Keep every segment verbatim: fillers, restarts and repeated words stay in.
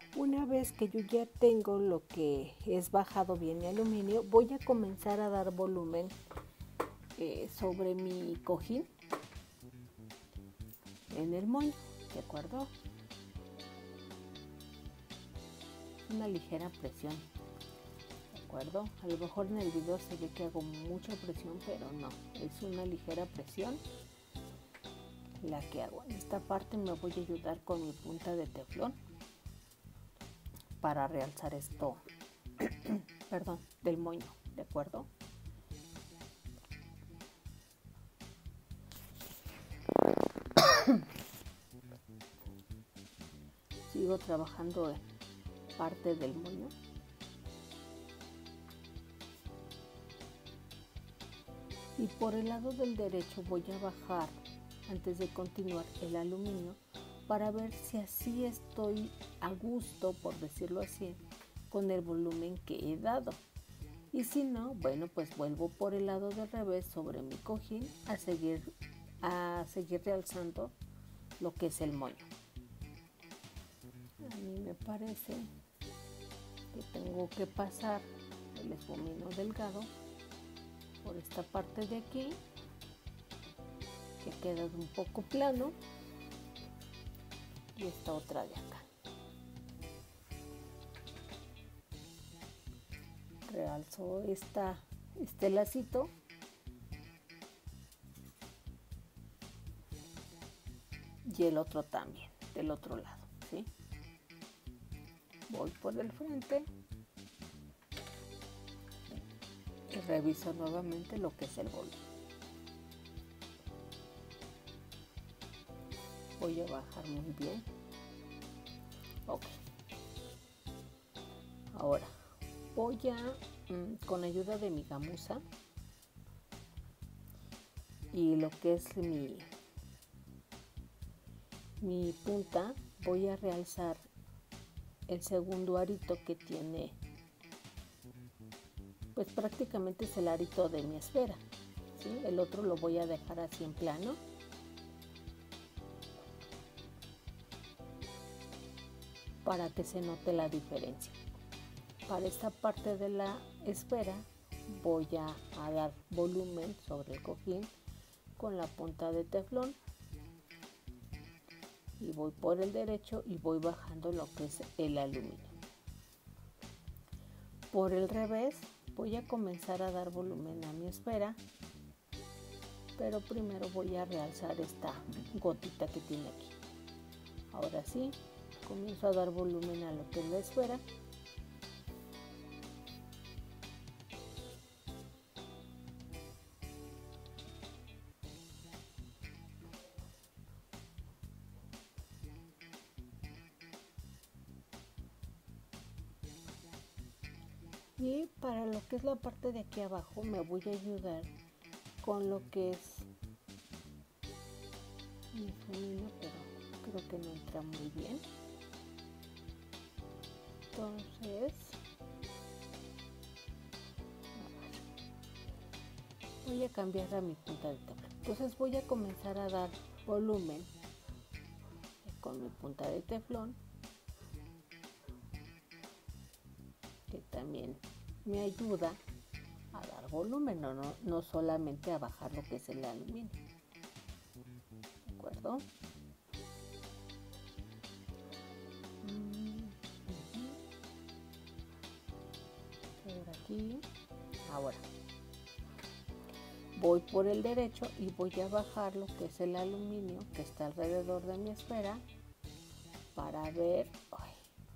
Una vez que yo ya tengo lo que es bajado bien mi aluminio, voy a comenzar a dar volumen eh, sobre mi cojín en el moño, ¿de acuerdo? Una ligera presión, ¿de acuerdo? A lo mejor en el video se ve que hago mucha presión, pero no, es una ligera presión la que hago. En esta parte me voy a ayudar con mi punta de teflón para realzar esto, perdón, del moño, ¿de acuerdo? Sigo trabajando en parte del moño. Y por el lado del derecho voy a bajar, antes de continuar, el aluminio para ver si así estoy a gusto, por decirlo así, con el volumen que he dado. Y si no, bueno, pues vuelvo por el lado del revés sobre mi cojín a seguir, a seguir realzando lo que es el moño. A mí me parece que tengo que pasar el esfumino delgado por esta parte de aquí, que queda un poco plano, y esta otra de acá. Realzo esta, este lacito y el otro también, del otro lado, ¿sí? Voy por el frente y reviso nuevamente lo que es el volumen. Voy a bajar muy bien. Ok. Ahora voy a, con ayuda de mi gamuza y lo que es mi, mi punta, voy a realzar el segundo arito que tiene, pues prácticamente es el arito de mi esfera, ¿sí? El otro lo voy a dejar así en plano. Para que se note la diferencia. Para esta parte de la esfera voy a, a dar volumen sobre el cojín con la punta de teflón y voy por el derecho y voy bajando lo que es el aluminio. Por el revés voy a comenzar a dar volumen a mi esfera, pero primero voy a realzar esta gotita que tiene aquí. Ahora sí, comienzo a dar volumen a lo que es la esfera. Y para lo que es la parte de aquí abajo me voy a ayudar con lo que es mi esfumino, pero creo que no entra muy bien. Entonces, a voy a cambiar a mi punta de teflón. Entonces voy a comenzar a dar volumen con mi punta de teflón, que también me ayuda a dar volumen, no, no, no solamente a bajar lo que es el aluminio. ¿De acuerdo? Por aquí. Ahora voy por el derecho y voy a bajar lo que es el aluminio que está alrededor de mi esfera para ver ay,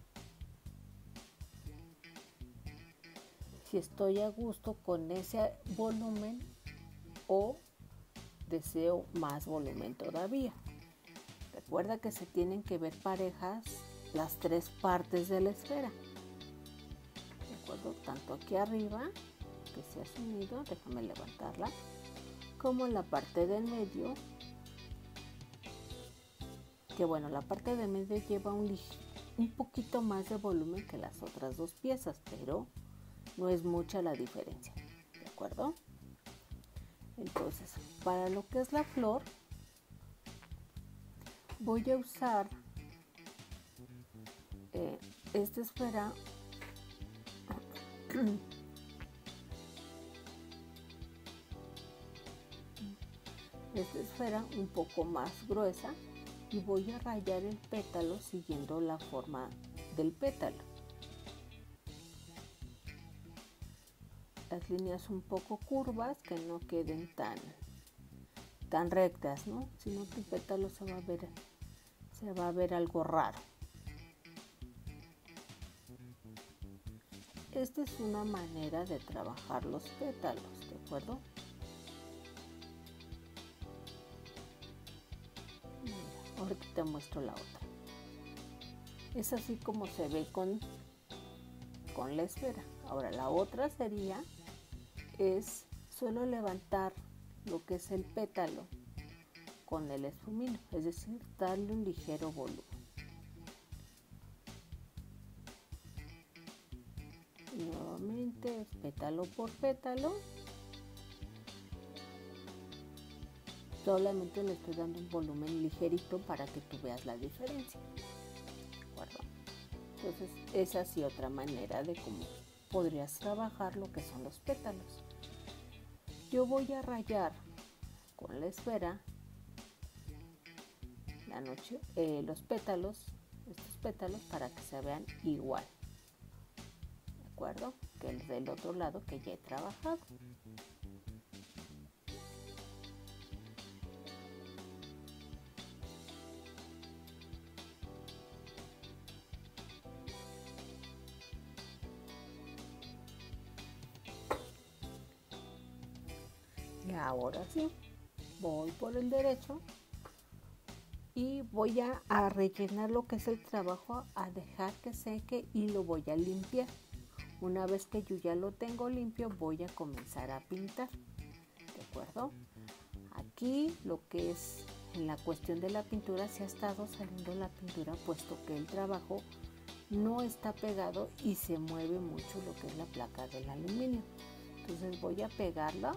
si estoy a gusto con ese volumen o deseo más volumen todavía. Recuerda que se tienen que ver parejas las tres partes de la esfera. ¿De acuerdo? Tanto aquí arriba, que se ha unido, déjame levantarla, como en la parte del medio, que bueno, la parte del medio lleva un, un poquito más de volumen que las otras dos piezas, pero no es mucha la diferencia. ¿De acuerdo? Entonces, para lo que es la flor, voy a usar eh, esta esfera esta esfera un poco más gruesa y voy a rayar el pétalo siguiendo la forma del pétalo. Las líneas un poco curvas, que no queden tan, tan rectas, ¿no? Si no, tu pétalo se va a ver, se va a ver algo raro. Esta es una manera de trabajar los pétalos, ¿de acuerdo? Mira, ahorita te muestro la otra. Es así como se ve con, con la esfera. Ahora la otra sería, es solo levantar lo que es el pétalo con el esfumino, es decir, darle un ligero volumen. Y nuevamente pétalo por pétalo, solamente le estoy dando un volumen ligerito para que tú veas la diferencia, ¿de acuerdo? Entonces esa es así otra manera de cómo podrías trabajar lo que son los pétalos. Yo voy a rayar con la esfera la noche, eh, los pétalos, estos pétalos, para que se vean igual, ¿de acuerdo? Que el del otro lado que ya he trabajado. Y ahora sí, voy por el derecho y voy a, a rellenar lo que es el trabajo, a dejar que seque y lo voy a limpiar. Una vez que yo ya lo tengo limpio, voy a comenzar a pintar, ¿de acuerdo? Aquí lo que es en la cuestión de la pintura, se ha estado saliendo la pintura, puesto que el trabajo no está pegado y se mueve mucho lo que es la placa del aluminio. Entonces voy a pegarla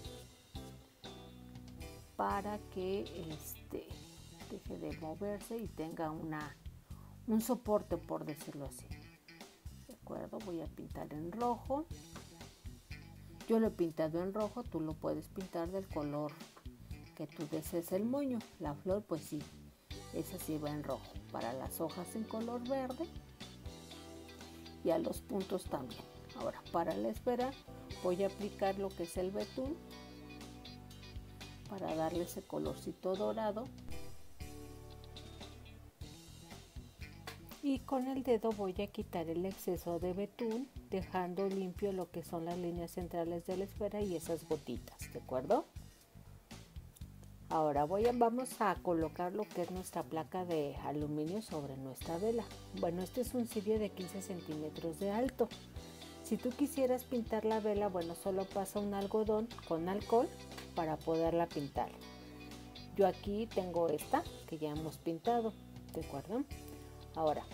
para que este, deje de moverse y tenga una, un soporte, por decirlo así. ¿De acuerdo? Voy a pintar en rojo. Yo lo he pintado en rojo, tú lo puedes pintar del color que tú desees el moño. La flor, pues sí, esa sí va en rojo. Para las hojas en color verde y a los puntos también. Ahora, para la esfera voy a aplicar lo que es el betún para darle ese colorcito dorado. Y con el dedo voy a quitar el exceso de betún, dejando limpio lo que son las líneas centrales de la esfera y esas gotitas, ¿de acuerdo? Ahora voy a, vamos a colocar lo que es nuestra placa de aluminio sobre nuestra vela. Bueno, este es un cirio de quince centímetros de alto. Si tú quisieras pintar la vela, bueno, solo pasa un algodón con alcohol para poderla pintar. Yo aquí tengo esta que ya hemos pintado, ¿de acuerdo? Ahora,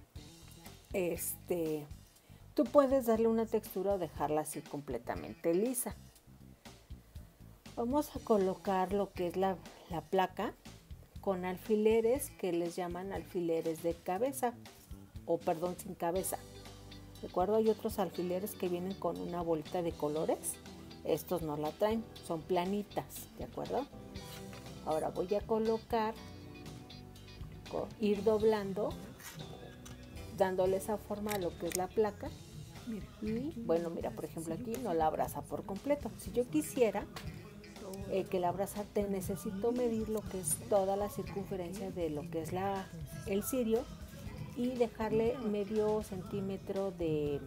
este, tú puedes darle una textura o dejarla así completamente lisa. Vamos a colocar lo que es la, la placa con alfileres que les llaman alfileres de cabeza, o perdón, sin cabeza. ¿De acuerdo? Hay otros alfileres que vienen con una bolita de colores. Estos no la traen, son planitas, ¿de acuerdo? Ahora voy a colocar, ir doblando, dándole esa forma a lo que es la placa. Y bueno, mira, por ejemplo aquí no la abraza por completo. Si yo quisiera eh, que la abrazarte, necesito medir lo que es toda la circunferencia de lo que es la, el cirio y dejarle medio centímetro de,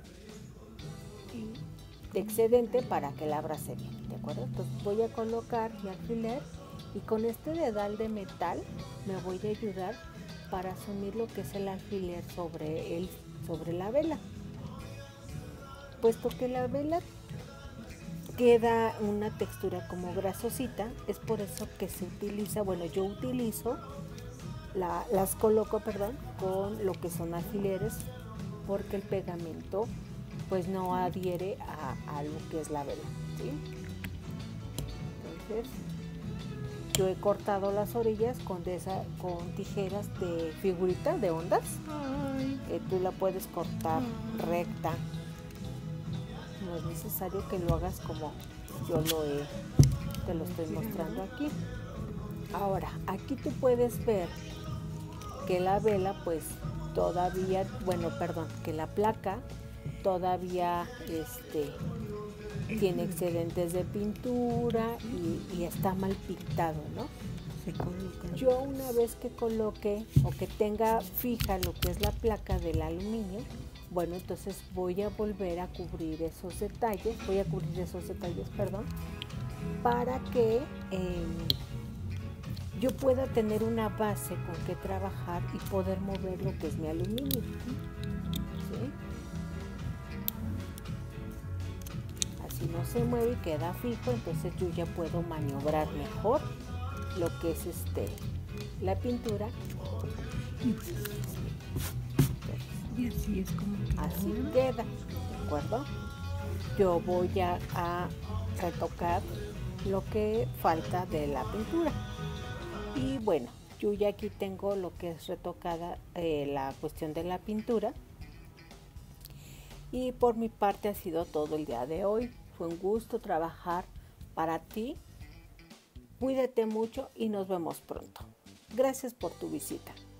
de excedente para que la abrace bien, ¿de acuerdo? Entonces voy a colocar mi alfiler y con este dedal de metal me voy a ayudar para asumir lo que es el alfiler sobre, el, sobre la vela. Puesto que la vela queda una textura como grasosita, es por eso que se utiliza, bueno, yo utilizo, la, las coloco, perdón, con lo que son alfileres, porque el pegamento pues no adhiere a, a lo que es la vela, ¿sí? Entonces yo he cortado las orillas con, de esa, con tijeras de figurita de ondas. Que tú la puedes cortar recta. No es necesario que lo hagas como yo lo he, te lo estoy mostrando aquí. Ahora, aquí tú puedes ver que la vela pues todavía, bueno, perdón, que la placa todavía este, tiene excedentes de pintura y, y está mal pintado, ¿no? Se coloca. Yo una vez que coloque o que tenga fija lo que es la placa del aluminio, bueno, entonces voy a volver a cubrir esos detalles, voy a cubrir esos detalles, perdón, para que eh, yo pueda tener una base con que trabajar y poder mover lo que es mi aluminio. ¿Sí? Así no se mueve y queda fijo, entonces yo ya puedo maniobrar mejor lo que es este la pintura. Y así es como queda. Así queda, ¿de acuerdo? Yo voy a, a retocar lo que falta de la pintura. Y bueno, yo ya aquí tengo lo que es retocada eh, la cuestión de la pintura. Y por mi parte ha sido todo el día de hoy. Fue un gusto trabajar para ti. Cuídate mucho y nos vemos pronto. Gracias por tu visita.